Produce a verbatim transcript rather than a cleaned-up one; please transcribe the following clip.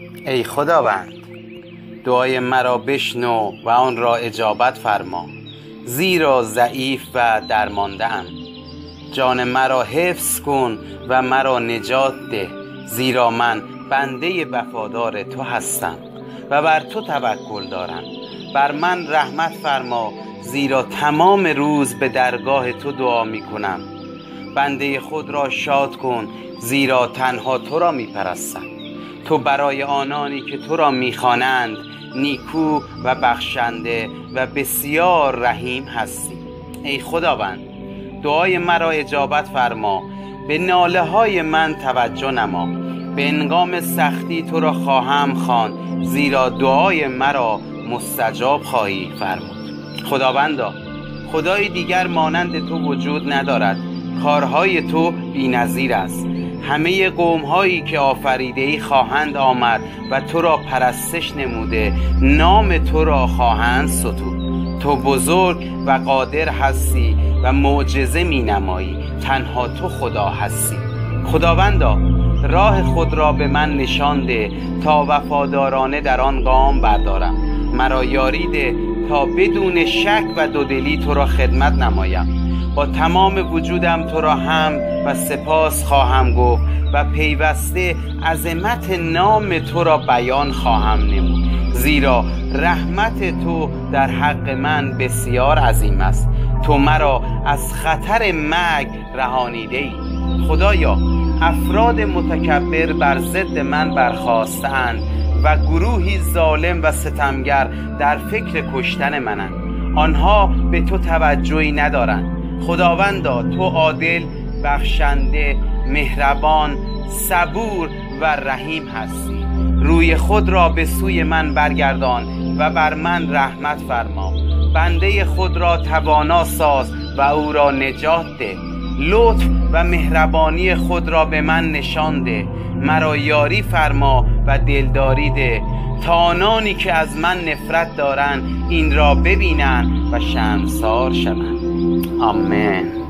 ای خداوند، دعای مرا بشنو و آن را اجابت فرما، زیرا ضعیف و درمانده‌ام. جان مرا حفظ کن و مرا نجات ده، زیرا من بنده وفادار تو هستم و بر تو توکل دارم. بر من رحمت فرما، زیرا تمام روز به درگاه تو دعا می کنم. بنده خود را شاد کن، زیرا تنها تو را می پرستم. تو برای آنانی که تو را می خوانند نیکو و بخشنده و بسیار رحیم هستی. ای خداوند، دعای مرا اجابت فرما، به ناله های من توجه نما. به هنگام سختی تو را خواهم خواند، زیرا دعای مرا مستجاب خواهی فرمود. خداوندا، خدای دیگر مانند تو وجود ندارد. کارهای تو بی‌نظیر است. همه قوم هایی که آفریده ای خواهند آمد و تو را پرستش نموده، نام تو را خواهند ستود. تو بزرگ و قادر هستی و معجزه می نمایی. تنها تو خدا هستی. خداوندا، راه خود را به من نشان ده تا وفادارانه در آن گام بردارم. مرا یاری ده تا بدون شک و دودلی تو را خدمت نمایم. با تمام وجودم تو را حمد و سپاس خواهم گفت و پیوسته عظمت نام تو را بیان خواهم نمود، زیرا رحمت تو در حق من بسیار عظیم است. تو مرا از خطر مرگ رهانیده ای. خدایا، افراد متکبر بر ضد من برخاستند و گروهی ظالم و ستمگر در فکر کشتن منند. آنها به تو توجهی ندارند. خداوندا، تو عادل، بخشنده، مهربان، صبور و رحیم هستی. روی خود را به سوی من برگردان و بر من رحمت فرما. بنده خود را توانا ساز و او را نجات ده. لطف و مهربانی خود را به من نشان ده. مرا یاری فرما و دلداری ده، تا آنانی که از من نفرت دارند این را ببینند و شرمسار شوند. آمین.